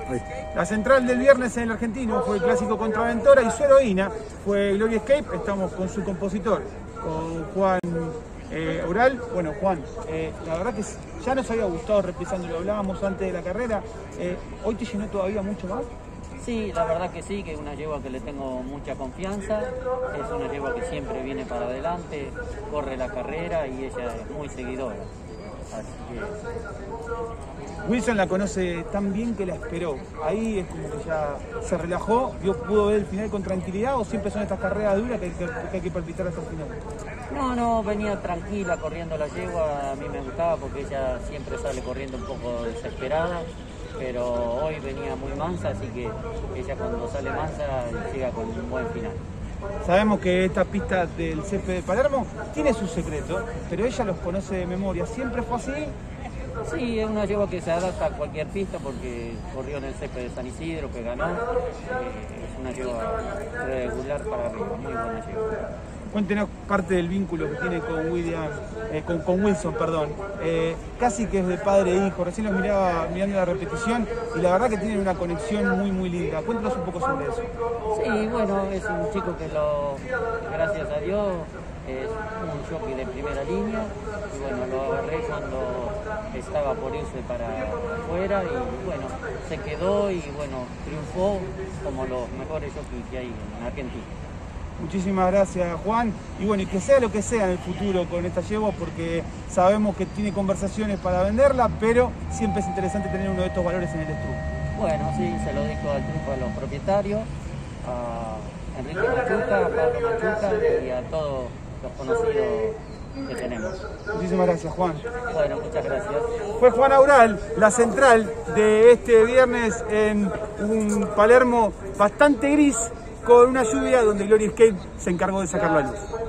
La central del viernes en el Argentino fue el clásico contra Ventora y su heroína fue Glory Escape. Estamos con su compositor, con Juan Aural. Bueno, Juan, la verdad que ya nos había gustado reprisando, lo hablábamos antes de la carrera. ¿Hoy te llenó todavía mucho más? Sí, la verdad que sí, que es una yegua que le tengo mucha confianza, es una yegua que siempre viene para adelante, corre la carrera y ella es muy seguidora. Así que... Wilson la conoce tan bien que la esperó. Ahí es como que ya se relajó, pudo ver el final con tranquilidad, o siempre son estas carreras duras que hay que palpitar hasta el final. No, venía tranquila corriendo la yegua, a mí me gustaba porque ella siempre sale corriendo un poco desesperada, pero hoy venía muy mansa, así que ella cuando sale mansa llega con un buen final. Sabemos que esta pista del césped de Palermo tiene su secreto, pero ella los conoce de memoria. ¿Siempre fue así? Sí, es una yegua que se adapta a cualquier pista porque corrió en el césped de San Isidro, que ganó. Es una yegua regular para arriba, muy buena yegua. Cuéntenos parte del vínculo que tiene con Wilson, perdón. Casi que es de padre e hijo. Recién los miraba mirando la repetición y la verdad que tienen una conexión muy linda. Cuéntanos un poco sobre eso. Sí, bueno, es un chico que gracias a Dios, es un jockey de primera línea y bueno, lo agarré cuando estaba por irse para afuera y bueno, se quedó y bueno, triunfó como los mejores jockeys que hay en Argentina. Muchísimas gracias, Juan, y bueno, y que sea lo que sea en el futuro con esta yegua, porque sabemos que tiene conversaciones para venderla, pero siempre es interesante tener uno de estos valores en el estrujo. Bueno, sí, se lo dejo al triunfo a los propietarios, a Enrique Machuca, a Pablo Machuca y a todos los conocidos que tenemos. Muchísimas gracias, Juan. Bueno, muchas gracias. Fue Juan Aural, la central de este viernes en un Palermo bastante gris, con una lluvia donde Glory Escape se encargó de sacarlo a luz.